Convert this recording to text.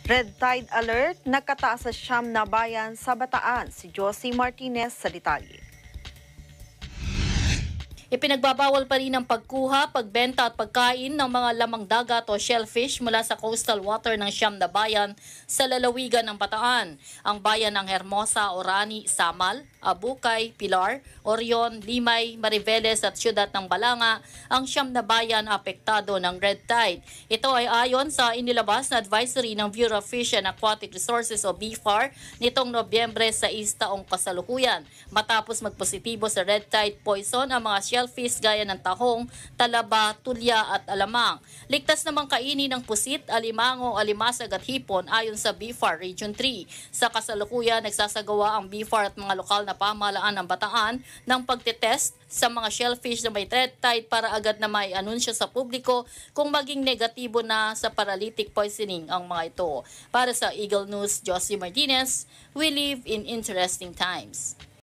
Red Tide Alert, nagkataas sa siyam na bayan sa Bataan. Si Josie Martinez sa detalye. Ipinagbabawal pa rin ang pagkuha, pagbenta at pagkain ng mga lamang dagat o shellfish mula sa coastal water ng siyam na bayan sa lalawigan ng Bataan. Ang bayan ng Hermosa, Orani, Samal, Abucay, Pilar, Orion, Limay, Mariveles at siyudad ng Balanga ang siyam na bayan apektado ng red tide. Ito ay ayon sa inilabas na advisory ng Bureau of Fish and Aquatic Resources o BFAR nitong Nobyembre sa taong kasalukuyan. Matapos magpositibo sa red tide poison ang mga shellfish gaya ng tahong, talaba, tulya at alamang. Ligtas namang kainin ng pusit, alimango, alimasag at hipon ayon sa BFAR Region 3. Sa kasalukuyan, nagsasagawa ang BFAR at mga lokal na pamahalaan ng Bataan ng pagtetest sa mga shellfish na may red tide para agad na may anunsyo sa publiko kung maging negatibo na sa paralytic poisoning ang mga ito. Para sa Eagle News, Josie Martinez, we live in interesting times.